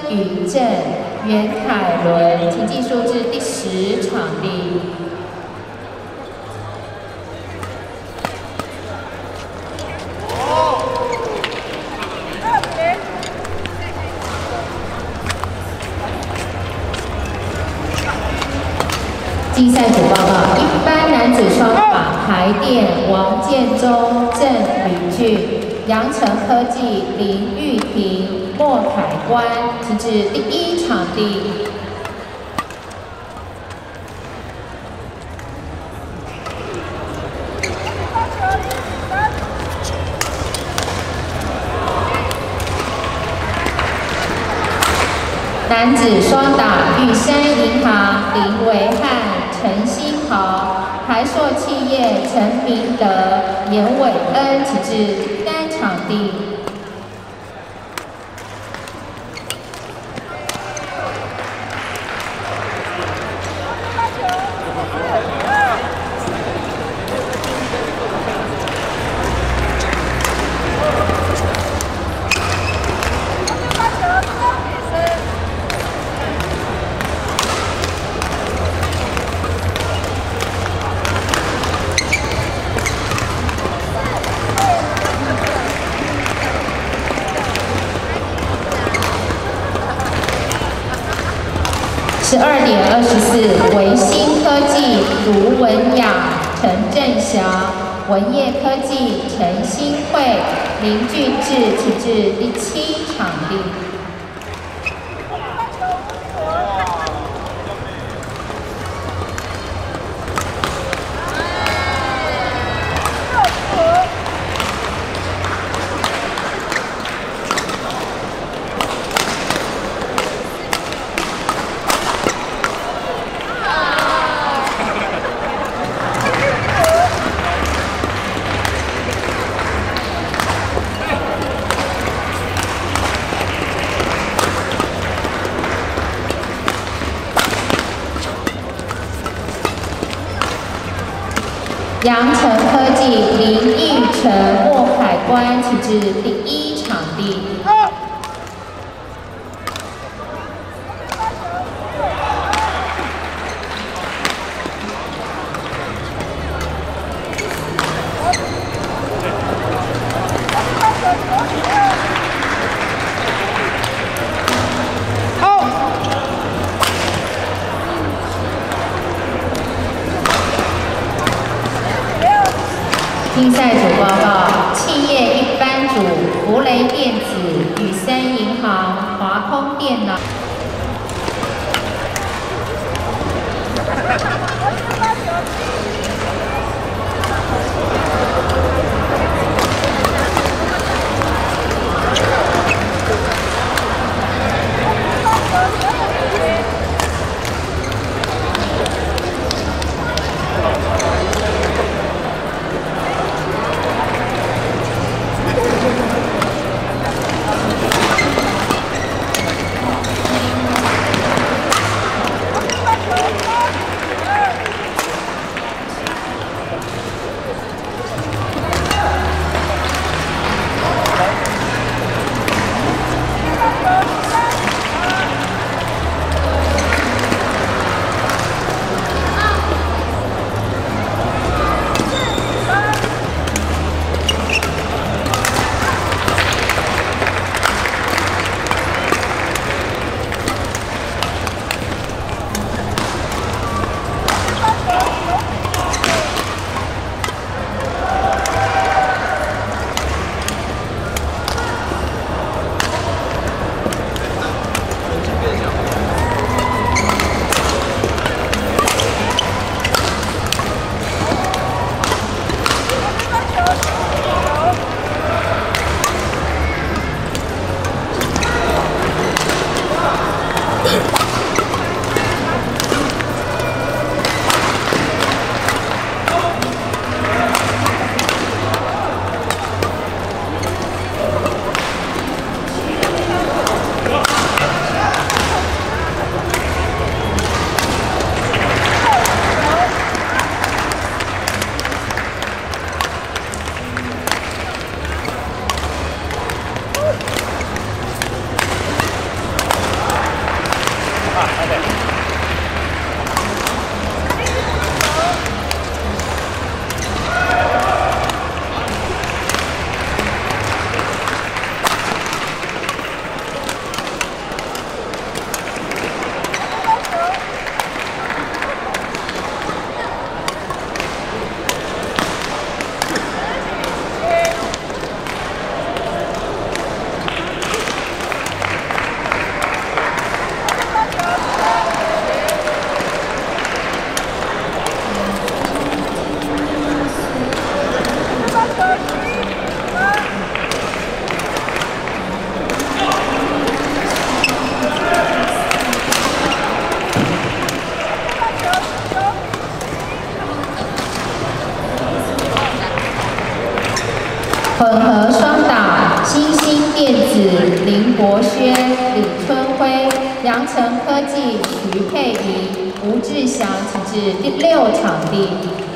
宇正、袁凯伦，请计数至第10场地。 竞赛组报告：一般男子双打，台电王建中、郑宇俊，阳城科技林玉婷、莫凯关，请至第1场地。男子双打，玉山银行林维汉。 陈新豪、台硕企业陈明德、严伟恩，请至第3场地。12点24，维新科技卢文雅、陈振祥，文业科技陈新慧、林俊志，请至第7场地。 阳城科技林义成、莫凯关，请至第1场地。竞赛组报告：企业一般组，福雷电子、宇三银行、华通电脑。 混合双打，新兴电子林博轩、李春辉，阳城科技徐佩仪、吴志祥，请至第6场地。